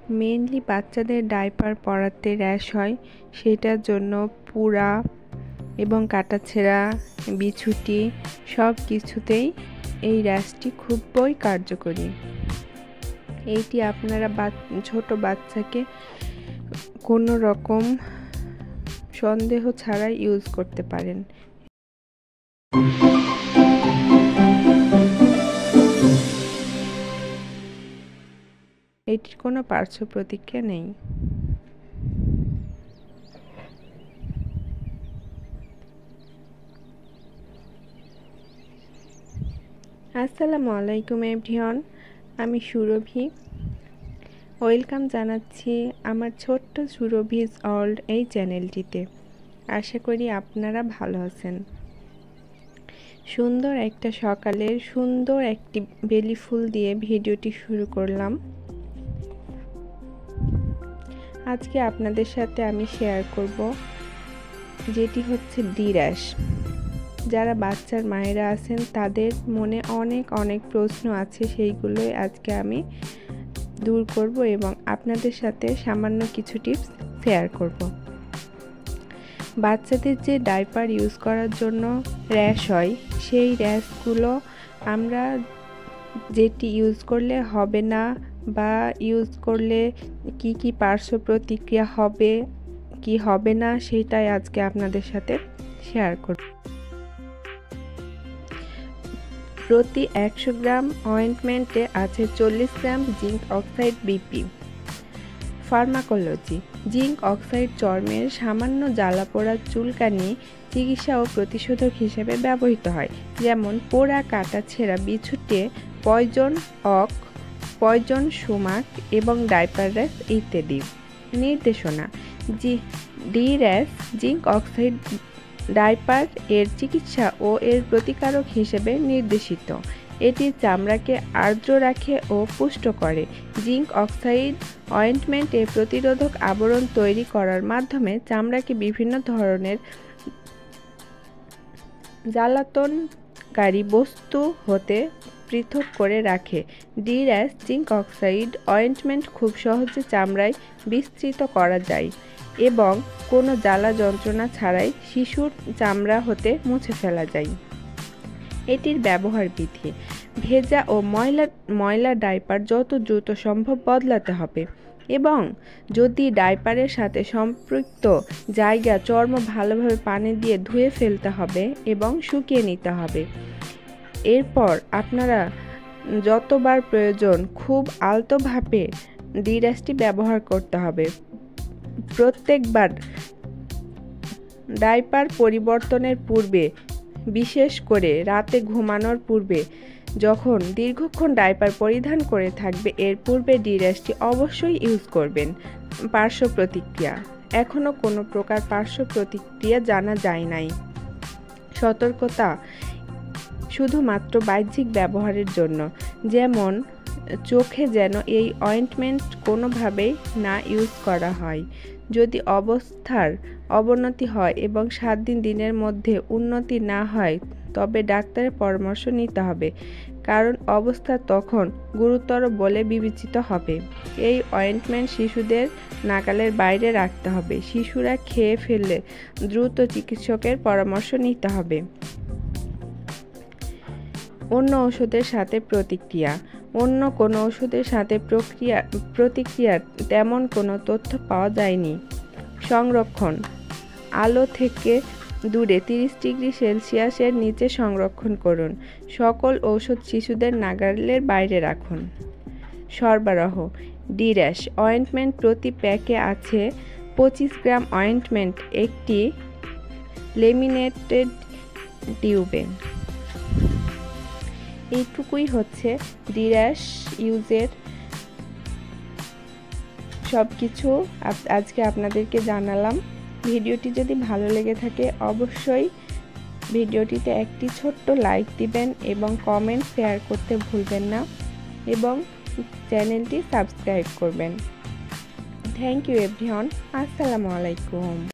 Mainly বাচ্চাদের diaper পরাতে rash হয়, সেটার জন্য পুরা এবং কাটাছেঁড়া, বিছুটি সব কিছুতেই এই র্যাশটি খুবই কার্যকরী। এইটি আপনারা ছোট বাচ্চাকে কোনো রকম সন্দেহ ছাড়াই ইউজ করতে পারেন। এটির কোনো পার্শ্ব প্রতিক্রিয়া নেই। আসসালামু আলাইকুম এভরিওয়ান, আমি সুরভি। ওয়েলকাম জানাচ্ছি আমার ছোট্ট সুরভিজ ওয়ার্ল্ড এই চ্যানেলটিতে। আশা করি আপনারা ভালো আছেন। সুন্দর একটা সকালের সুন্দর একটি বেলি ফুল দিয়ে ভিডিওটি শুরু করলাম। আজকে আপনাদের সাথে আমি শেয়ার করব যেটি হচ্ছে র্যাশ। যারা বাচ্চার মায়েরা আছেন তাদের মনে অনেক প্রশ্ন আছে, সেইগুলোই আজকে আমি দূর করব এবং আপনাদের সাথে সামান্য কিছু টিপস শেয়ার করব। বাচ্চাদের যে ডাইপার ইউজ করার জন্য র্যাশ হয়, সেই র্যাশগুলো আমরা যেটি ইউজ করলে হবে না বা ইউজ করলে কি পার্শ্ব প্রতিক্রিয়া হবে কি হবে না, সেটাই আজকে আপনাদের সাথে শেয়ার করব। প্রতি 100 গ্রাম অয়েন্টমেন্টে আছে 40 gram zinc oxide BP. Pharmacology: zinc oxide চর্মের সামান্য জ্বালাপোড়া, চুলকানি চিকিৎসা ও প্রতিষেধক হিসেবে ব্যবহৃত হয়, যেমন পোড়া, কাটাছেঁড়া, বিছুটে, পয়জন সুমাক এবং ডাইপার র্যাশ ইত্যাদি। নির্দেশনা: র্যাশ জিঙ্ক অক্সাইড ডাইপার এর চিকিৎসা ও এর প্রতিকারক হিসেবে নির্দেশিত। এটি চামড়াকে আর্দ্র রাখে ও পুষ্ট করে। জিঙ্ক অক্সাইড অয়েন্টমেন্ট এর প্রতিরোধক আবরণ তৈরি করার মাধ্যমে চামড়াকে বিভিন্ন ধরনের জ্বালাতনকারী বস্তু হতে পৃথক করে রাখে। র্যাশ জিঙ্ক অক্সাইড অয়েন্টমেন্ট খুব সহজে চামড়ায় বিস্তৃত করা যায় এবং কোনো জ্বালা যন্ত্রণা ছাড়াই শিশুর চামড়া হতে মুছে ফেলা যায়। এটির ব্যবহার বিধি: ভেজা ও ময়লা ডাইপার যত দ্রুত সম্ভব বদলাতে হবে এবং যদি ডাইপারের সাথে সম্পৃক্ত চর্ম ভালোভাবে পানি দিয়ে ধুয়ে ফেলতে হবে এবং শুকিয়ে নিতে হবে। এরপর আপনারা যতবার প্রয়োজন খুব আলতোভাবে র্যাশটি ব্যবহার করতে হবে। প্রত্যেকবার ডাইপার পরিবর্তনের পূর্বে, বিশেষ করে রাতে ঘুমানোর পূর্বে, যখন দীর্ঘক্ষণ ডাইপার পরিধান করে থাকবে, এর পূর্বে র্যাশটি অবশ্যই ইউজ করবেন। পার্শ্ব প্রতিক্রিয়া: এখনও কোনো প্রকার পার্শ্ব প্রতিক্রিয়া জানা যায় নাই। সতর্কতা: শুধুমাত্র বাহ্যিক ব্যবহারের জন্য, যেমন চোখে যেন এই অয়েন্টমেন্ট কোনোভাবেই না ইউজ করা হয়। যদি অবস্থার অবনতি হয় এবং 7 দিনের মধ্যে উন্নতি না হয় তবে ডাক্তারের পরামর্শ নিতে হবে, কারণ অবস্থা তখন গুরুতর বলে বিবেচিত হবে। এই অয়েন্টমেন্ট শিশুদের নাগালের বাইরে রাখতে হবে। শিশুরা খেয়ে ফেললে দ্রুত চিকিৎসকের পরামর্শ নিতে হবে। অন্য ওষুধের সাথে প্রতিক্রিয়া: অন্য কোনো ওষুধের সাথে প্রতিক্রিয়ার তেমন কোনো তথ্য পাওয়া যায়নি। সংরক্ষণ: আলো থেকে দূরে 30 ডিগ্রি সেলসিয়াসের নিচে সংরক্ষণ করুন। সকল ঔষধ শিশুদের নাগালের বাইরে রাখুন। সরবরাহ: র্যাশ অয়েন্টমেন্ট প্রতি প্যাকে আছে 25 গ্রাম অয়েন্টমেন্ট একটি লেমিনেটেড টিউবে। এইটুকুই হচ্ছে র্যাশ ইউজের সব কিছু আজকে আপনাদেরকে জানালাম। ভিডিওটি যদি ভালো লেগে থাকে অবশ্যই ভিডিওটিতে একটি ছোট্ট লাইক দিবেন এবং কমেন্ট শেয়ার করতে ভুলবেন না এবং চ্যানেলটি সাবস্ক্রাইব করবেন। Thank you everyone. আসসালামু আলাইকুম।